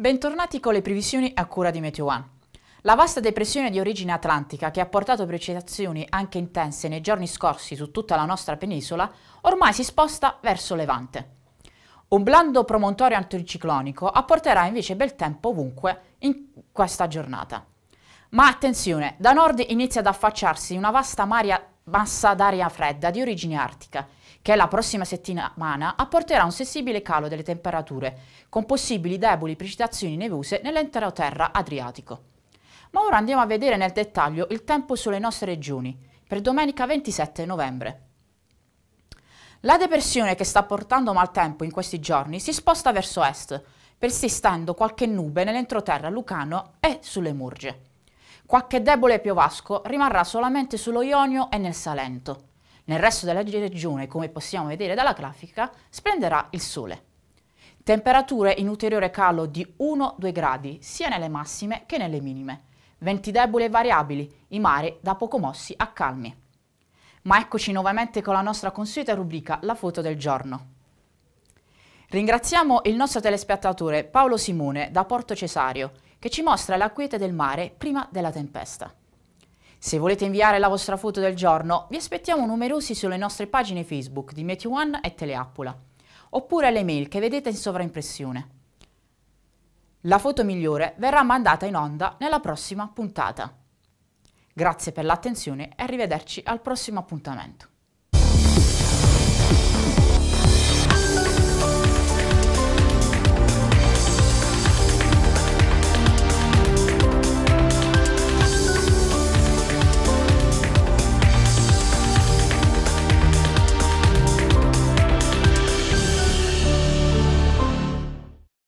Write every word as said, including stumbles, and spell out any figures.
Bentornati con le previsioni a cura di Meteo One. La vasta depressione di origine atlantica che ha portato precipitazioni anche intense nei giorni scorsi su tutta la nostra penisola ormai si sposta verso levante. Un blando promontorio anticiclonico apporterà invece bel tempo ovunque in questa giornata. Ma attenzione, da nord inizia ad affacciarsi una vasta maria, massa d'aria fredda di origine artica, che la prossima settimana apporterà un sensibile calo delle temperature, con possibili deboli precipitazioni nevose nell'entroterra adriatico. Ma ora andiamo a vedere nel dettaglio il tempo sulle nostre regioni, per domenica ventisette novembre. La depressione che sta portando maltempo in questi giorni si sposta verso est, persistendo qualche nube nell'entroterra lucano e sulle Murge. Qualche debole piovasco rimarrà solamente sullo Ionio e nel Salento. Nel resto della regione, come possiamo vedere dalla grafica, splenderà il sole. Temperature in ulteriore calo di uno due gradi, sia nelle massime che nelle minime. Venti deboli e variabili, i mari da poco mossi a calmi. Ma eccoci nuovamente con la nostra consueta rubrica La foto del giorno. Ringraziamo il nostro telespettatore Paolo Simone da Porto Cesario, che ci mostra la quiete del mare prima della tempesta. Se volete inviare la vostra foto del giorno, vi aspettiamo numerosi sulle nostre pagine Facebook di Meteo One e Teleappola, oppure alle mail che vedete in sovraimpressione. La foto migliore verrà mandata in onda nella prossima puntata. Grazie per l'attenzione e arrivederci al prossimo appuntamento.